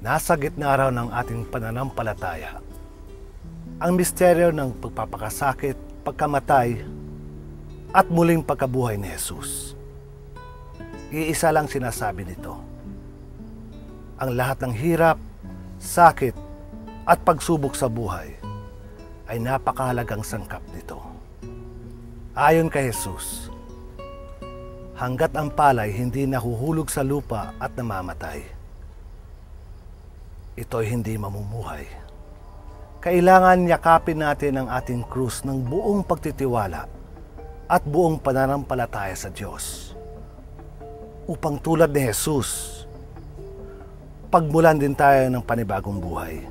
Nasa gitna raw ng ating pananampalataya ang misteryo ng pagpapakasakit, pagkamatay, at muling pagkabuhay ni Jesus. Iisa lang sinasabi nito: ang lahat ng hirap, sakit, at pagsubok sa buhay ay napakahalagang sangkap nito. Ayon kay Jesus, hanggat ang palay hindi nahuhulog sa lupa at namamatay, ito'y hindi mamumuhay. Kailangan yakapin natin ang ating krus ng buong pagtitiwala at buong pananampalataya sa Diyos, upang tulad ni Jesus, pagmulan din tayo ng panibagong buhay.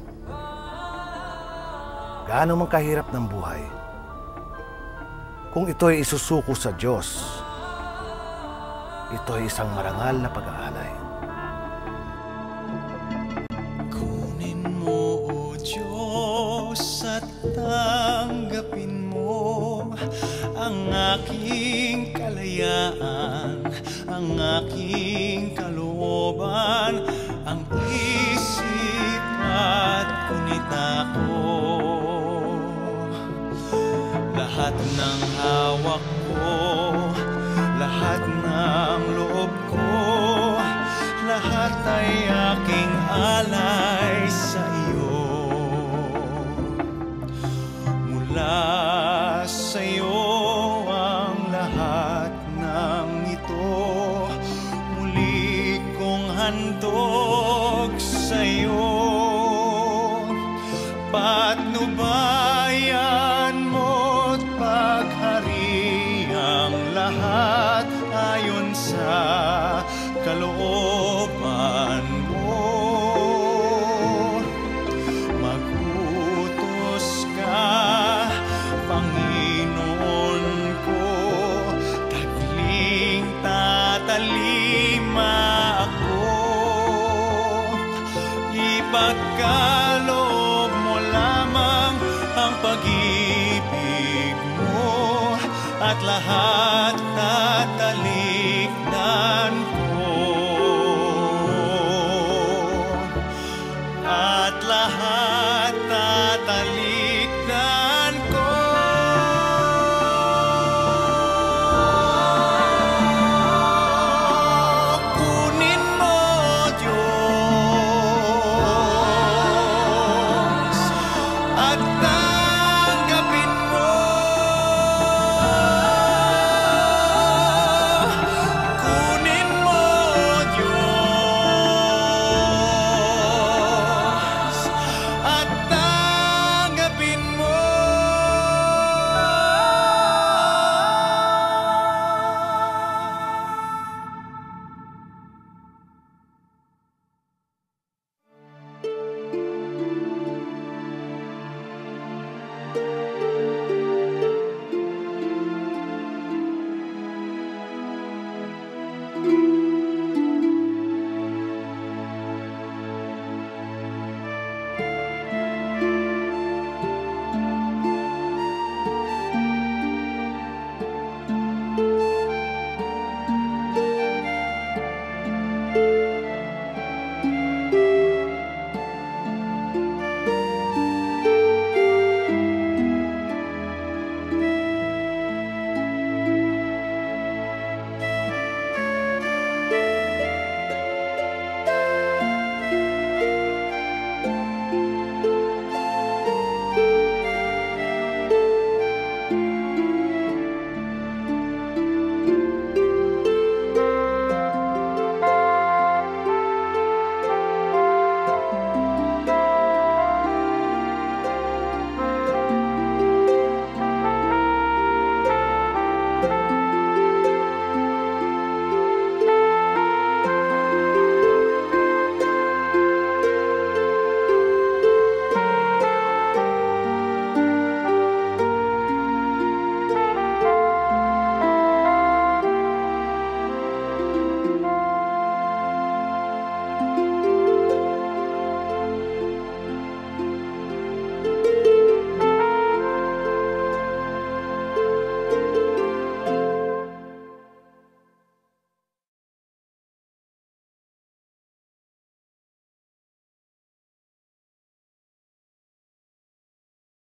Gaano man kahirap ng buhay, kung ito'y isusuko sa Diyos, ito'y isang marangal na pag-aalay. Kunin mo, O Diyos, at tanggapin mo ang aking kalayaan, ang aking kalooban, ang isip at kunita ko. Lahat ng hawak ko, lahat ng loob ko, lahat ay aking alay sa iyo. Mula sa iyo ang lahat ng ito, muli kong handog sa iyo. Patnubayan mo't paghariang lahat ayon sa kalooban mo. Magutos ka, Panginoon ko, tagling tatalima ako. Ipagkaloob mo lamang ang pag-ibig mo, at lahat tatalikdan ko, at lahat tatalikdan ko. Kunin mo, Diyos, at tanggapin mo. Kunin mo, Diyos, at tanggapin mo.